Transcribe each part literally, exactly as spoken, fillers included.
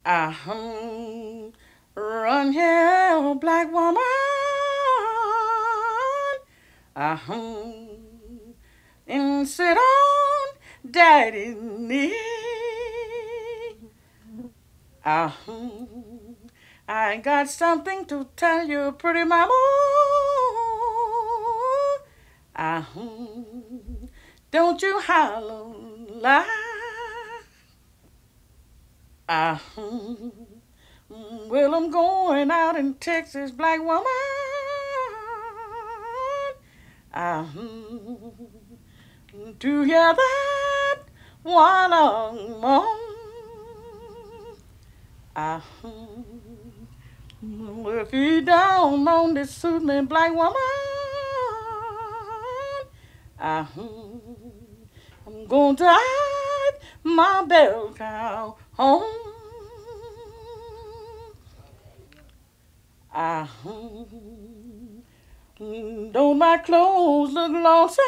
Uh-huh. Run here, black woman. Uh-huh. And sit on daddy's knee. Uh-huh. I got something to tell you, pretty mama. Uh-huh. Don't you holler lie. Uh-huh. Well, I'm going out in Texas, black woman. Uh-huh. To hear that one on uh-huh. If you don't want to suit me, black woman, uh-huh. I'm going to hide my bell cow home. Uh-huh. Don't my clothes look lonesome?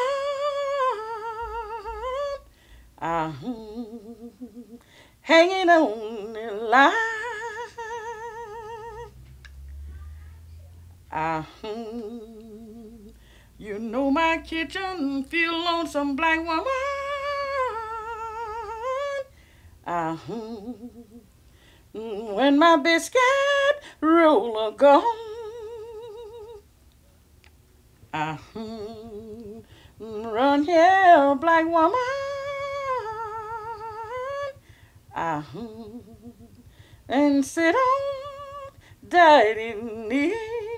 Uh-huh. Hanging on the line. Uh-huh. You know my kitchen feel lonesome, black woman. Uh-huh. When my biscuit roller gone. Uh-huh. Run here, black woman. Uh-huh. And sit on daddy's knee.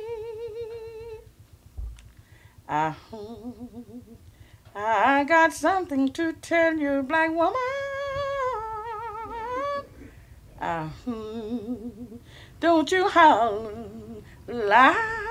Uh-huh. I got something to tell you, black woman. Uh-huh. Don't you holler lie.